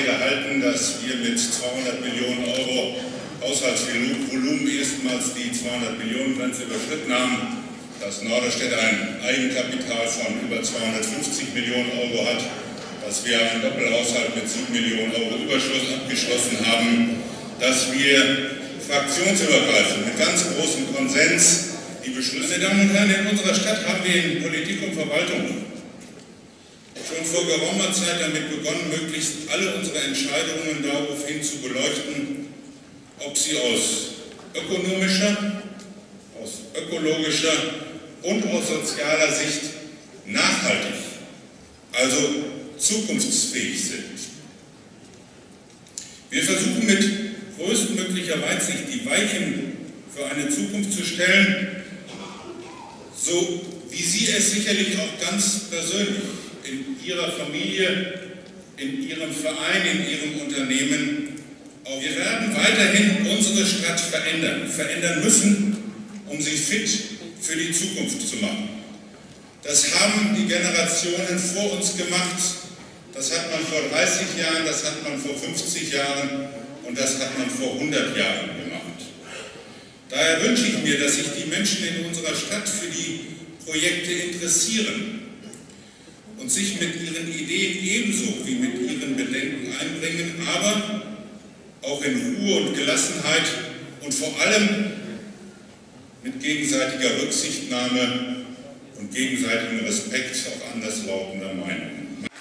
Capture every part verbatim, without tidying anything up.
Rede halten, dass wir mit zweihundert Millionen Euro Haushaltsvolumen erstmals die zweihundert Millionen Grenze überschritten haben, dass Norderstedt ein Eigenkapital von über zweihundertfünfzig Millionen Euro hat, dass wir einen Doppelhaushalt mit sieben Millionen Euro Überschuss abgeschlossen haben, dass wir fraktionsübergreifend mit ganz großem Konsens die Beschlüsse. Meine Damen und Herren, in unserer Stadt haben wir in Politik und Verwaltung schon vor geraumer Zeit damit begonnen, möglichst alle unsere Entscheidungen daraufhin zu beleuchten, ob sie aus ökonomischer, aus ökologischer und aus sozialer Sicht nachhaltig, also zukunftsfähig sind. Wir versuchen mit größtmöglicher Weitsicht die Weichen für eine Zukunft zu stellen, so wie Sie es sicherlich auch ganz persönlich in Ihrer Familie, in Ihrem Verein, in Ihrem Unternehmen. Wir werden weiterhin unsere Stadt verändern, verändern müssen, um sie fit für die Zukunft zu machen. Das haben die Generationen vor uns gemacht. Das hat man vor dreißig Jahren, das hat man vor fünfzig Jahren und das hat man vor hundert Jahren gemacht. Daher wünsche ich mir, dass sich die Menschen in unserer Stadt für die Projekte interessieren und sich mit ihren Ideen ebenso wie mit ihren Bedenken einbringen, aber auch in Ruhe und Gelassenheit und vor allem mit gegenseitiger Rücksichtnahme und gegenseitigem Respekt auch anderslautender Meinungen.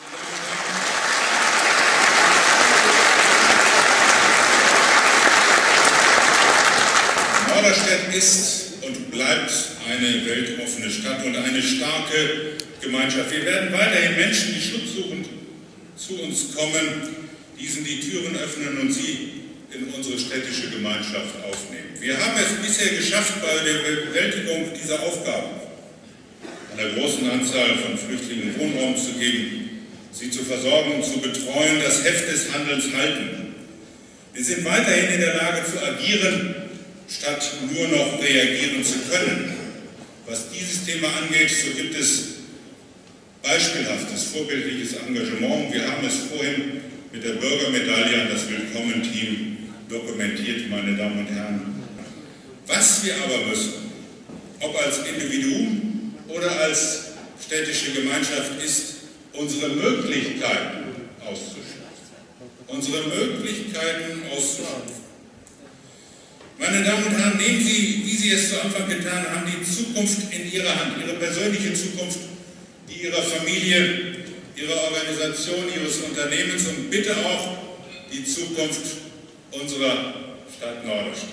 Norderstedt ist und bleibt eine weltoffene Stadt und eine starke Gemeinschaft. Wir werden weiterhin Menschen, die schutzsuchend zu uns kommen, diesen die Türen öffnen und sie in unsere städtische Gemeinschaft aufnehmen. Wir haben es bisher geschafft, bei der Bewältigung dieser Aufgaben einer großen Anzahl von Flüchtlingen Wohnraum zu geben, sie zu versorgen und zu betreuen, das Heft des Handelns halten. Wir sind weiterhin in der Lage zu agieren, statt nur noch reagieren zu können. Was dieses Thema angeht, so gibt es beispielhaftes, vorbildliches Engagement. Wir haben es vorhin mit der Bürgermedaille an das Willkommen-Team dokumentiert, meine Damen und Herren. Was wir aber müssen, ob als Individuum oder als städtische Gemeinschaft, ist, unsere Möglichkeiten auszuschöpfen. Unsere Möglichkeiten auszuschöpfen. Meine Damen und Herren, nehmen Sie, wie Sie es zu Anfang getan haben, die Zukunft in Ihrer Hand, Ihre persönliche Zukunft, die Ihrer Familie, Ihrer Organisation, Ihres Unternehmens und bitte auch die Zukunft unserer Stadt Norderstedt.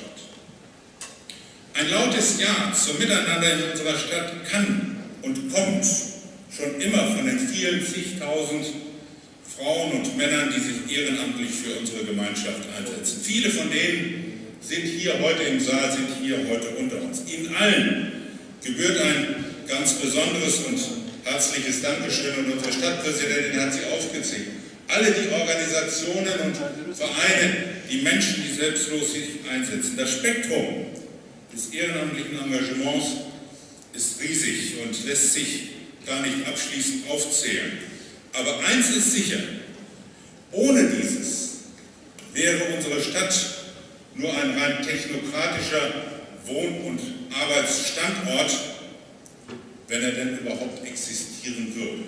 Ein lautes Ja zum Miteinander in unserer Stadt kann und kommt schon immer von den vielen zigtausend Frauen und Männern, die sich ehrenamtlich für unsere Gemeinschaft einsetzen. Viele von denen sind hier heute im Saal, sind hier heute unter uns. Ihnen allen gebührt ein ganz besonderes und herzliches Dankeschön und unsere Stadtpräsidentin hat sie aufgezählt. Alle die Organisationen und Vereine, die Menschen, die selbstlos sich einsetzen. Das Spektrum des ehrenamtlichen Engagements ist riesig und lässt sich gar nicht abschließend aufzählen. Aber eins ist sicher, ohne dieses wäre unsere Stadt nur ein rein technokratischer Wohn- und Arbeitsstandort, wenn er denn überhaupt existieren würde.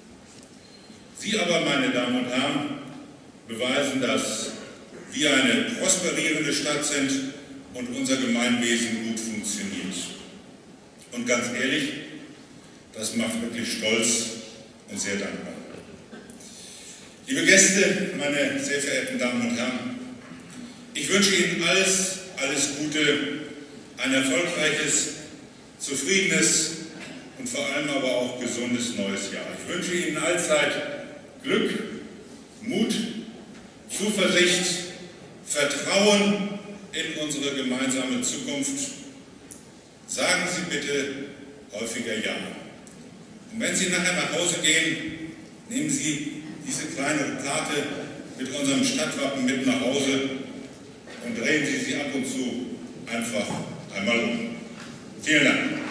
Sie aber, meine Damen und Herren, beweisen, dass wir eine prosperierende Stadt sind und unser Gemeinwesen gut funktioniert. Und ganz ehrlich, das macht wirklich stolz und sehr dankbar. Liebe Gäste, meine sehr verehrten Damen und Herren, ich wünsche Ihnen alles, alles Gute, ein erfolgreiches, zufriedenes und vor allem aber auch gesundes neues Jahr. Ich wünsche Ihnen allzeit Glück, Mut, Zuversicht, Vertrauen in unsere gemeinsame Zukunft. Sagen Sie bitte häufiger Ja. Und wenn Sie nachher nach Hause gehen, nehmen Sie diese kleine Karte mit unserem Stadtwappen mit nach Hause und drehen Sie sie ab und zu einfach einmal um. Vielen Dank.